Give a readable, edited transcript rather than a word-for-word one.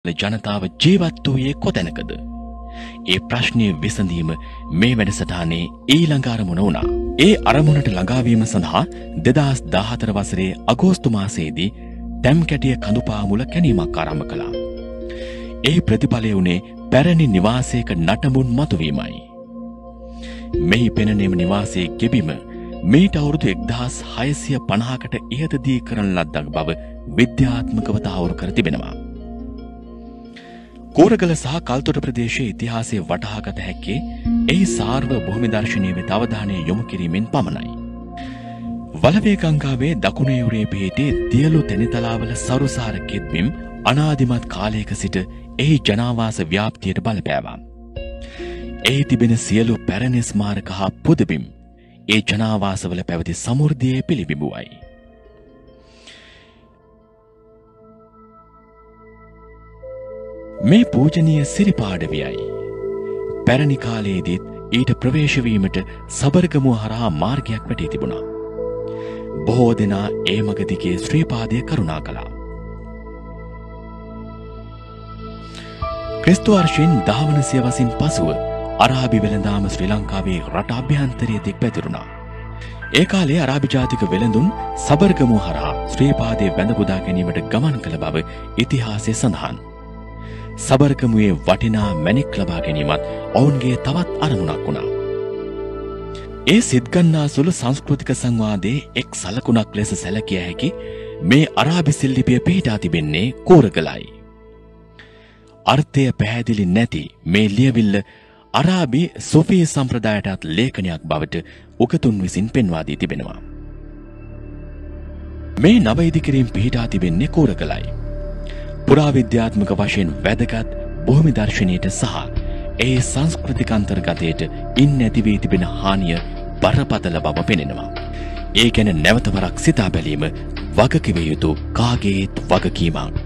ජනතාව ජීවත් වූයේ කොතැනකද? ඒ ප්‍රශ්නයේ විසඳීම මේ වැඩසටහනේ ඊළඟ අරමුණ වුණා. ඒ අරමුණට ළඟාවීම සඳහා 2014 වසරේ අගෝස්තු මාසයේදී ටැම් කැටිය කඳුපාමුල කැණීමක් ආරම්භ කළා. ඒ ප්‍රතිඵලය වුණේ පැරණි නිවාසයක නටඹුන් මතුවීමයි. මෙහි පෙනෙන නිවාසයේ ගෙබිම මීට අවුරුදු 1650කට ඉහතදී කරන ලද්දක් බව විද්‍යාත්මකව තහවුරු කර තිබෙනවා. කෝරගල සහ කල්තොට ප්‍රදේශයේ ඉතිහාසය වටහාගත හැක්කේ එහි සාර්ව භූමි දර්ශනීය වෙත අවධානය යොමු කිරීමෙන් පමණයි. වලවේ ගංගාවේ දකුණු යුරේ පිහිටි දියලු තෙනිතලාවල සරුසාර කෙත්බිම් අනාදිමත් කාලයක සිට එහි ජනාවාස ව්‍යාප්තියට බලපෑවා. එහි තිබෙන සියලු පැරණි ස්මාරක හා පුදබිම් ඒ ජනාවාසවල පැවති සමෘද්ධියේ පිළිබිඹුවයි. මේ පූජනීය සිරිපාඩවියයි. පැරණි කාලයේදීත් ඊට ප්‍රවේශ වීමට සබරගමුව හරහා මාර්ගයක් වැටී තිබුණා. බොහෝ දෙනා ඒ මග දිගේ ශ්‍රීපාදය කරුණා කළා. ක්‍රිස්තු වර්ෂයෙන් 10 වන සියවසින් පසුව අරාබි වෙළඳාම ශ්‍රී ලංකාවේ රට අභ්‍යන්තරයේ දික් පැතිරුණා. ඒ කාලේ අරාබි ජාතික වෙළඳුන් සබරගමුව හරහා ශ්‍රීපාදයේ වැඳ පුදා ගැනීමට ගමන් කළ බව ඉතිහාසයේ සඳහන්. සබරගමුවේ වටිනා මැණික් ලබා ගැනීමත් ඔවුන්ගේ තවත් අරමුණක් වුණා. ඒ සිත්ගන්නා සුළු සංස්කෘතික සංවාදයේ එක් සලකුණක් ලෙස සැලකිය හැකි මේ අරාබි සිල්ලිපිය පිහිටා තිබෙන්නේ කෝරගලයි. අර්ථය පැහැදිලි නැති මේ ලියවිල්ල අරාබි සොෆී සම්ප්‍රදායටත් ලේඛනයක් බවට උගතුන් විසින් පෙන්වා දී තිබෙනවා. මේ නව ඉදිකිරීම පිහිටා තිබෙන්නේ කෝරගලයි. පුරාවිද්‍යාත්මක වශයෙන් වැදගත් භූමි දර්ශනයට සහ ඒ සංස්කෘතික අන්තර්ගතයට ඉන් නැති වී තිබෙන හානිය බරපතල බව පෙනෙනවා. ඒ ගැන නැවත වරක් සිතා බැලීම වගකිව යුතු කාගේත් වගකීමක්.